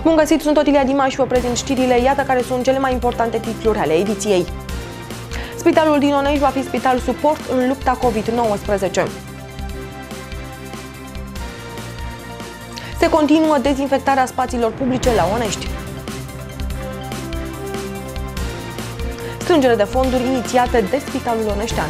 Bun găsit, sunt Otilia Dima și vă prezint știrile. Iată care sunt cele mai importante titluri ale ediției. Spitalul din Onești va fi spital suport în lupta COVID-19. Se continuă dezinfectarea spațiilor publice la Onești. Strângere de fonduri inițiate de Spitalul Oneștean.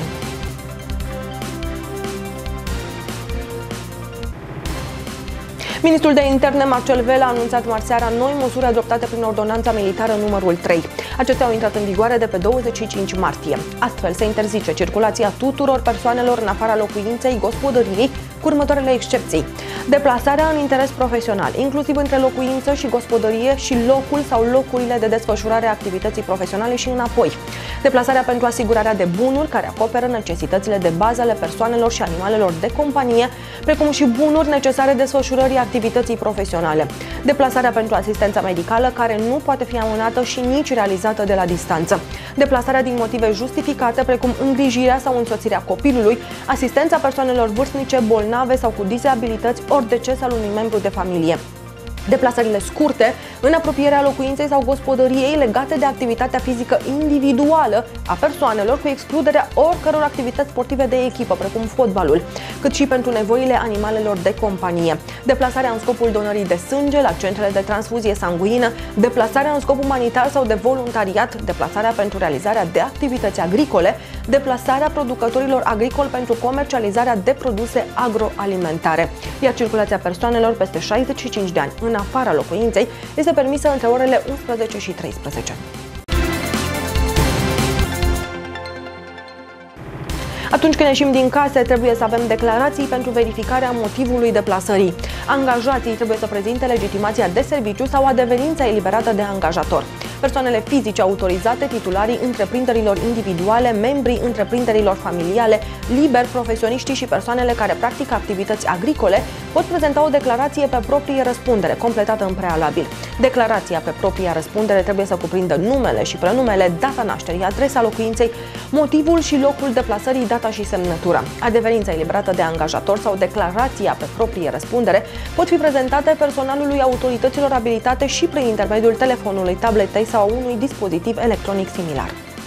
Ministrul de Interne, Marcel Vela, a anunțat marțeara noi măsuri adoptate prin ordonanța militară numărul 3. Acestea au intrat în vigoare de pe 25 martie. Astfel, se interzice circulația tuturor persoanelor în afara locuinței, gospodăriei, cu următoarele excepții: deplasarea în interes profesional, inclusiv între locuință și gospodărie și locul sau locurile de desfășurare a activității profesionale și înapoi; deplasarea pentru asigurarea de bunuri care acoperă necesitățile de bază ale persoanelor și animalelor de companie, precum și bunuri necesare desfășurării activității profesionale; deplasarea pentru asistența medicală care nu poate fi amânată și nici realizată de la distanță; deplasarea din motive justificate, precum îngrijirea sau însoțirea copilului, asistența persoanelor vârstnice, bolnave sau cu dizabilități, ori deces al unui membru de familie; deplasările scurte în apropierea locuinței sau gospodăriei legate de activitatea fizică individuală a persoanelor, cu excluderea oricăror activități sportive de echipă, precum fotbalul, cât și pentru nevoile animalelor de companie; deplasarea în scopul donării de sânge la centrele de transfuzie sanguină; deplasarea în scop umanitar sau de voluntariat; deplasarea pentru realizarea de activități agricole; deplasarea producătorilor agricoli pentru comercializarea de produse agroalimentare. Iar circulația persoanelor peste 65 de ani în afara locuinței este permisă între orele 11 și 13. Atunci când ieșim din case, trebuie să avem declarații pentru verificarea motivului deplasării. Angajații trebuie să prezinte legitimația de serviciu sau adeverința eliberată de angajator. Persoanele fizice autorizate, titularii întreprinderilor individuale, membrii întreprinderilor familiale, liberi, profesioniștii și persoanele care practică activități agricole pot prezenta o declarație pe proprie răspundere, completată în prealabil. Declarația pe propria răspundere trebuie să cuprindă numele și prenumele, data nașterii, adresa locuinței, motivul și locul deplasării, data și semnătura. Adeverința eliberată de angajator sau declarația pe proprie răspundere pot fi prezentate personalului autorităților abilitate și prin intermediul telefonului, tabletei sau unui dispozitiv electronic similar.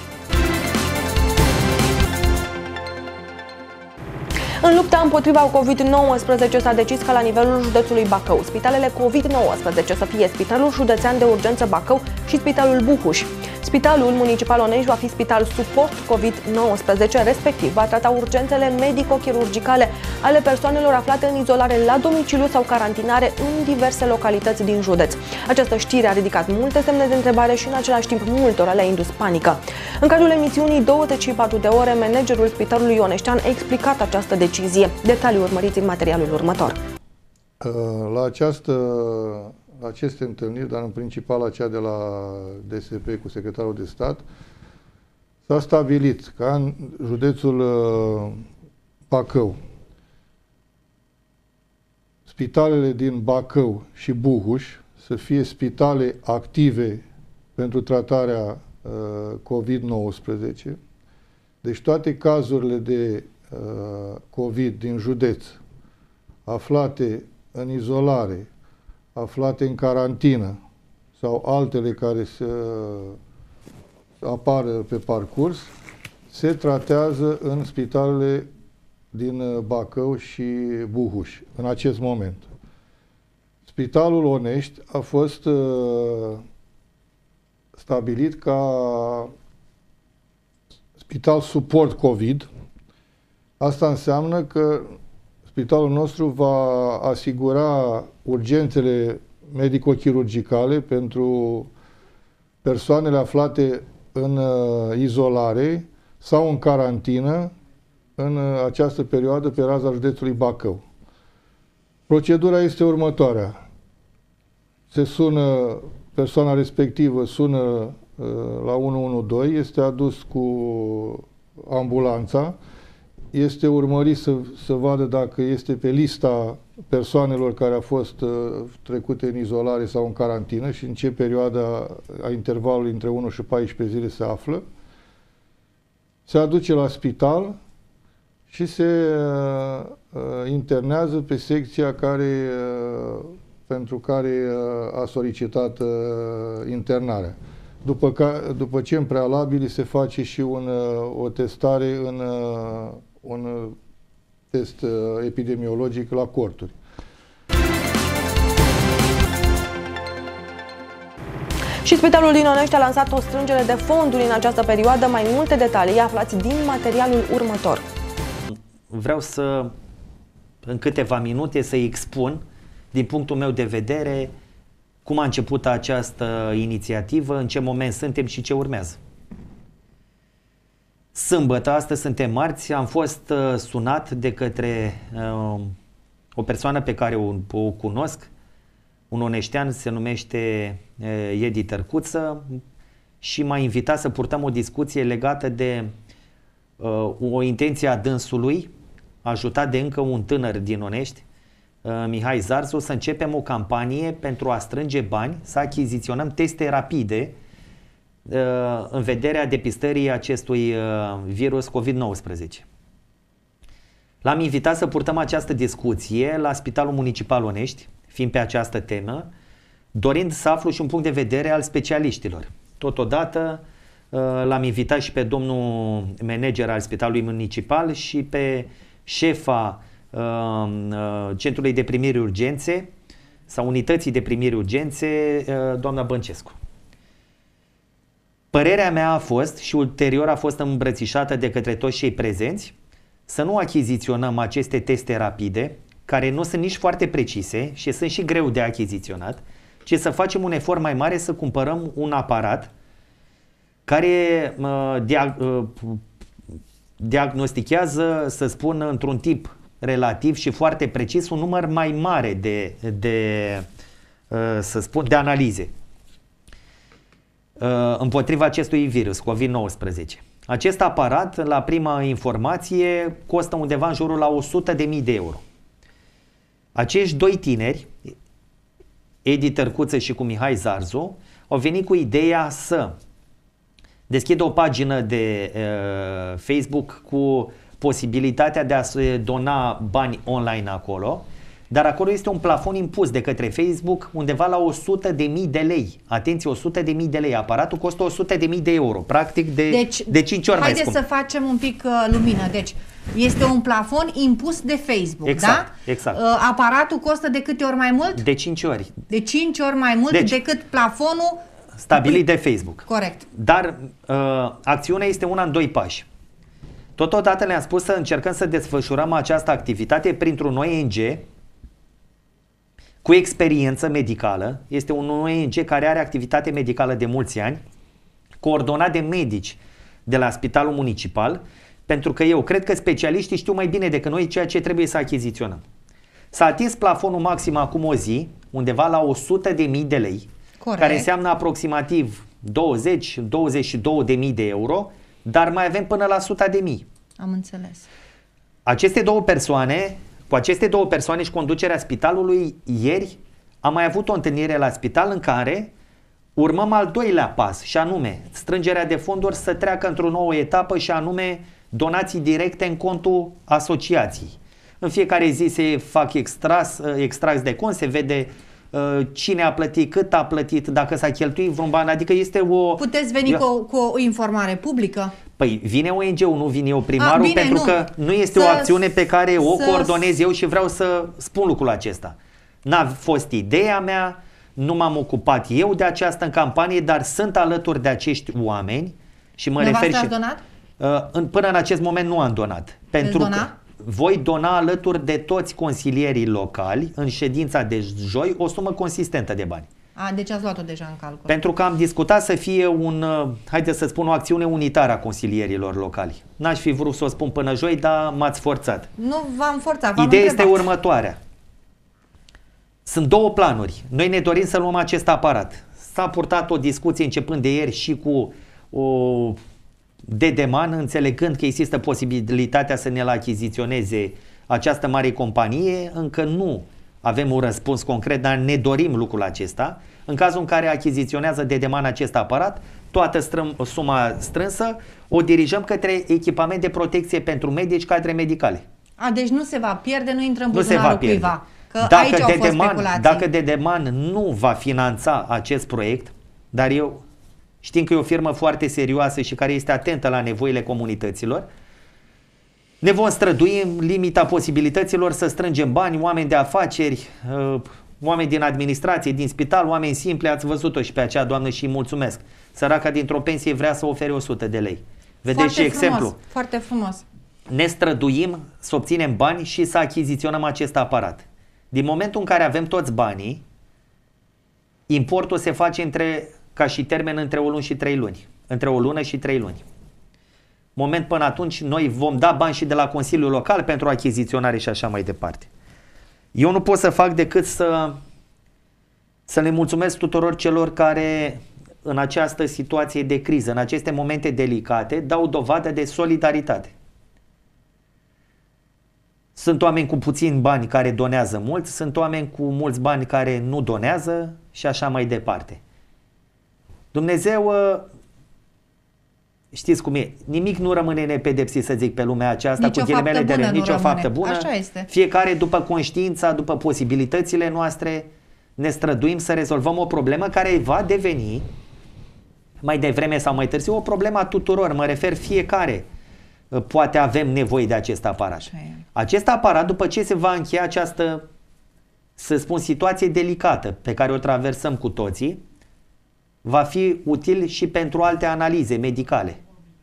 În lupta împotriva COVID-19 s-a decis ca la nivelul județului Bacău spitalele COVID-19 să fie Spitalul Județean de Urgență Bacău și Spitalul Buhuș. Spitalul Municipal Onești va fi spital suport COVID-19, respectiv va trata urgențele medico-chirurgicale ale persoanelor aflate în izolare la domiciliu sau carantinare în diverse localități din județ. Această știre a ridicat multe semne de întrebare și în același timp multora le-a indus panică. În cadrul emisiunii 24 de ore, managerul Spitalului Oneștean a explicat această decizie. Detalii urmăriți în materialul următor. La aceste întâlniri, dar în principal acea de la DSP cu secretarul de stat, s-a stabilit ca în județul Bacău, spitalele din Bacău și Buhuș să fie spitale active pentru tratarea COVID-19. Deci toate cazurile de COVID din județ aflate în izolare, aflate în carantină sau altele care să apară pe parcurs, se tratează în spitalele din Bacău și Buhuș în acest moment. Spitalul Onești a fost stabilit ca spital suport COVID. Asta înseamnă că spitalul nostru va asigura urgențele medico-chirurgicale pentru persoanele aflate în izolare sau în carantină în această perioadă pe raza județului Bacău. Procedura este următoarea. Se sună, persoana respectivă sună la 112, este adus cu ambulanța, este urmărit să vadă dacă este pe lista persoanelor care au fost trecute în izolare sau în carantină și în ce perioada a intervalului între 1 și 14 zile se află. Se aduce la spital și se internează pe secția care pentru care a solicitat internarea. După ce în prealabil se face și o testare un test epidemiologic la corturi. Și Spitalul din Onești a lansat o strângere de fonduri în această perioadă. Mai multe detalii aflați din materialul următor. Vreau să, în câteva minute, să expun, din punctul meu de vedere, cum a început această inițiativă, în ce moment suntem și ce urmează. Sâmbătă, astăzi suntem marți, am fost sunat de către o persoană pe care o cunosc, un oneștean, se numește Edi Tărcuță, și m-a invitat să purtăm o discuție legată de o intenție a dânsului, ajutat de încă un tânăr din Onești, Mihai Zarzu, să începem o campanie pentru a strânge bani, să achiziționăm teste rapide în vederea depistării acestui virus COVID-19. L-am invitat să purtăm această discuție la Spitalul Municipal Onești, fiind pe această temă, dorind să aflu și un punct de vedere al specialiștilor. Totodată l-am invitat și pe domnul manager al Spitalului Municipal și pe șefa Centrului de Primiri Urgențe sau Unității de Primiri Urgențe, doamna Băncescu. Părerea mea a fost, și ulterior a fost îmbrățișată de către toți cei prezenți, să nu achiziționăm aceste teste rapide, care nu sunt nici foarte precise și sunt și greu de achiziționat, ci să facem un efort mai mare să cumpărăm un aparat care diagnostichează, să spun, într-un tip relativ și foarte precis un număr mai mare de analize împotriva acestui virus COVID-19. Acest aparat, la prima informație, costă undeva în jurul la 100.000 de euro. Acești doi tineri, Edi Tărcuță și cu Mihai Zarzu, au venit cu ideea să deschidă o pagină de Facebook cu posibilitatea de a se dona bani online acolo, dar acolo este un plafon impus de către Facebook undeva la 100.000 de lei. Atenție, 100.000 de lei. Aparatul costă 100.000 de euro, practic de 5 ori mai scump. Haideți să facem un pic lumină. Deci, este un plafon impus de Facebook, exact, da? Exact. Aparatul costă de câte ori mai mult? De 5 ori. De 5 ori mai mult decât plafonul stabilit de Facebook. Corect. Dar acțiunea este una în 2 pași. Totodată le-am spus să încercăm să desfășurăm această activitate printr-un ONG cu experiență medicală. Este un ONG care are activitate medicală de mulți ani, coordonat de medici de la Spitalul Municipal, pentru că eu cred că specialiștii știu mai bine decât noi ceea ce trebuie să achiziționăm. S-a atins plafonul maxim acum o zi, undeva la 100.000 de lei, corect, care înseamnă aproximativ 20-22.000 de euro, dar mai avem până la 100.000. Am înțeles. Cu aceste două persoane și conducerea spitalului, ieri am mai avut o întâlnire la spital în care urmăm al doilea pas, și anume strângerea de fonduri să treacă într-o nouă etapă, și anume donații directe în contul asociației. În fiecare zi se fac extrași de cont, se vede cine a plătit, cât a plătit, dacă s-a cheltuit vreun ban, adică este o... Puteți veni cu o informare publică? Păi vine ONG-ul, nu vine eu primarul, bine, pentru că nu este o acțiune pe care o coordonez eu și vreau să spun lucrul acesta. N-a fost ideea mea, nu m-am ocupat eu de această în campanie, dar sunt alături de acești oameni și mă refer și... donat? Până în acest moment nu am donat. Pentru că voi dona alături de toți consilierii locali în ședința de joi o sumă consistentă de bani. Deci ați luat-o deja în calcul. Pentru că am discutat să fie haideți să spun, o acțiune unitară a consilierilor locali. N-aș fi vrut să o spun până joi, dar m-ați forțat. Nu v-am forțat, Ideea este următoarea. Sunt două planuri. Noi ne dorim să luăm acest aparat. S-a purtat o discuție începând de ieri și cu Dedeman, înțelegând că există posibilitatea să ne-l achiziționeze această mare companie. Încă nu avem un răspuns concret, dar ne dorim lucrul acesta. În cazul în care achiziționează Dedeman acest aparat, toată suma strânsă o dirijăm către echipament de protecție pentru medici, cadre medicale. Deci nu se va pierde, nu intră în buzunarul cuiva. Că aici au fost speculații. Dacă Dedeman nu va finanța acest proiect, dar eu știm că e o firmă foarte serioasă și care este atentă la nevoile comunităților, ne vom strădui în limita posibilităților să strângem bani, oameni de afaceri, oameni din administrație, din spital, oameni simpli. Ați văzut-o și pe acea doamnă și îi mulțumesc. Săraca dintr-o pensie vrea să ofere 100 de lei. Vedeți ce exemplu? Foarte frumos. Ne străduim să obținem bani și să achiziționăm acest aparat. Din momentul în care avem toți banii, importul se face ca și termen între o lună și 3 luni. Între o lună și 3 luni. Moment până atunci noi vom da bani și de la Consiliul Local pentru achiziționare și așa mai departe. Eu nu pot să fac decât să le mulțumesc tuturor celor care în această situație de criză, în aceste momente delicate, dau dovadă de solidaritate. Sunt oameni cu puțini bani care donează mult, sunt oameni cu mulți bani care nu donează și așa mai departe. Dumnezeu, știți cum e, nimic nu rămâne nepedepsit, să zic, pe lumea aceasta, nici cu ghilimele de rând, nici o faptă bună. Așa este. Fiecare după conștiința, după posibilitățile noastre, ne străduim să rezolvăm o problemă care va deveni, mai devreme sau mai târziu, o problemă a tuturor. Mă refer, fiecare poate avem nevoie de acest aparat. Acest aparat, după ce se va încheia această, să spun, situație delicată pe care o traversăm cu toții, va fi util și pentru alte analize medicale.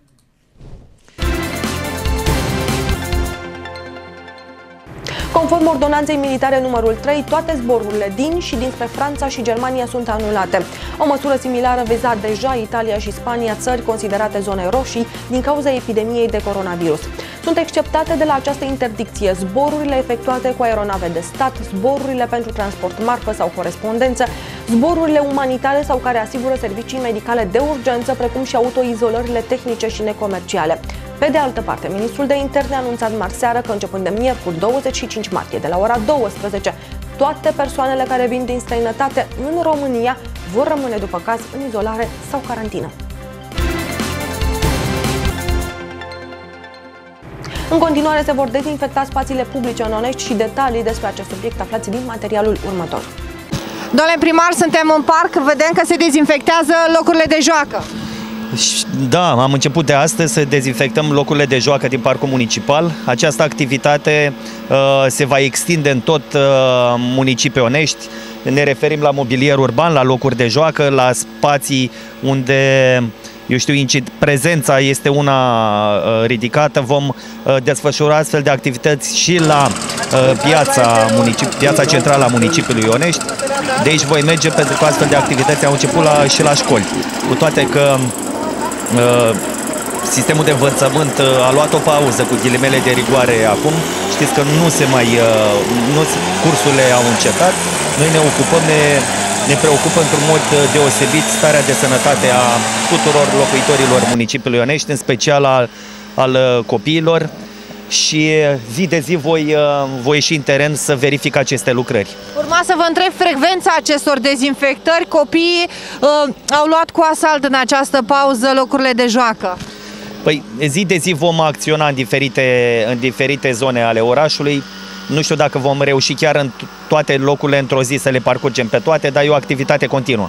Conform ordonanței militare numărul 3, toate zborurile din și dinspre Franța și Germania sunt anulate. O măsură similară viza deja Italia și Spania, țări considerate zone roșii din cauza epidemiei de coronavirus. Sunt exceptate de la această interdicție zborurile efectuate cu aeronave de stat, zborurile pentru transport marfă sau corespondență, zborurile umanitare sau care asigură servicii medicale de urgență, precum și autoizolările tehnice și necomerciale. Pe de altă parte, ministrul de interne a anunțat marseară că începând de miercuri 25 martie, de la ora 12, toate persoanele care vin din străinătate în România vor rămâne după caz în izolare sau carantină. În continuare se vor dezinfecta spațiile publice în Onești și detalii despre acest subiect aflați din materialul următor. Domnule primar, suntem în parc, vedem că se dezinfectează locurile de joacă. Da, am început de astăzi să dezinfectăm locurile de joacă din parcul municipal. Această activitate se va extinde în tot municipiul Onești. Ne referim la mobilier urban, la locuri de joacă, la spații unde, eu știu, prezența este una ridicată. Vom desfășura astfel de activități și la piața centrală a municipiului Onești. De aici voi merge pentru că astfel de activități au început și la școli. Cu toate că sistemul de învățământ a luat o pauză cu ghilimele de rigoare acum. Știți că cursurile au încetat. Noi ne preocupă într-un mod deosebit starea de sănătate a tuturor locuitorilor municipiului Onești, în special al copiilor. Și zi de zi voi ieși în teren să verific aceste lucrări. Urma să vă întreb frecvența acestor dezinfectări. Copiii au luat cu asalt în această pauză locurile de joacă. Păi zi de zi vom acționa în diferite zone ale orașului. Nu știu dacă vom reuși chiar în toate locurile într-o zi să le parcurgem pe toate, dar e o activitate continuă.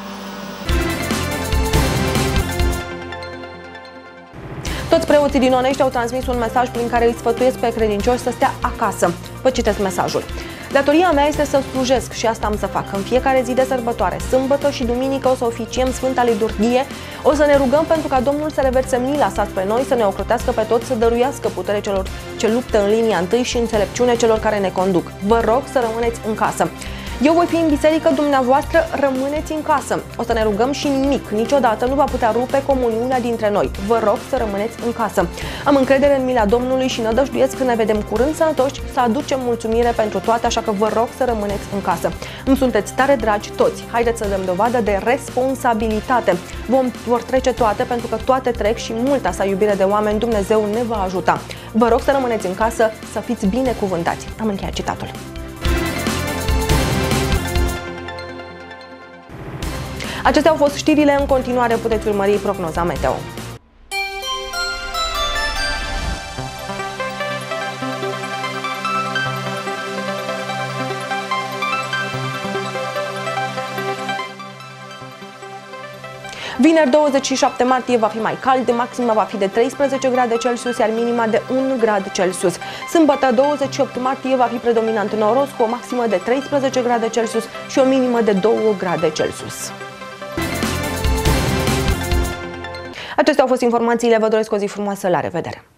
Toți preoții din Onești au transmis un mesaj prin care îi sfătuiesc pe credincioși să stea acasă. Vă citesc mesajul. Datoria mea este să slujesc și asta am să fac. În fiecare zi de sărbătoare, sâmbătă și duminică, o să oficiem Sfânta Liturghie, o să ne rugăm pentru ca Domnul să reverse mila sa spre noi, să ne ocrotească pe toți, să dăruiască putere celor ce luptă în linia întâi și înțelepciune celor care ne conduc. Vă rog să rămâneți în casă. Eu voi fi în biserică, dumneavoastră rămâneți în casă. O să ne rugăm și nimic, niciodată nu va putea rupe comuniunea dintre noi. Vă rog să rămâneți în casă. Am încredere în mila Domnului și nădăjduiesc că ne vedem curând sănătoși, să aducem mulțumire pentru toate, așa că vă rog să rămâneți în casă. Îmi sunteți tare dragi toți. Haideți să dăm dovadă de responsabilitate. Vor trece toate, pentru că toate trec și multa sa iubire de oameni Dumnezeu ne va ajuta. Vă rog să rămâneți în casă, să fiți binecuvântați. Am încheiat citatul. Acestea au fost știrile. În continuare puteți urmări prognoza meteo. Vineri 27 martie va fi mai cald, maxima va fi de 13 grade Celsius, iar minima de 1 grad Celsius. Sâmbătă 28 martie va fi predominant noros, cu o maximă de 13 grade Celsius și o minimă de 2 grade Celsius. Acestea au fost informațiile, vă doresc o zi frumoasă, la revedere!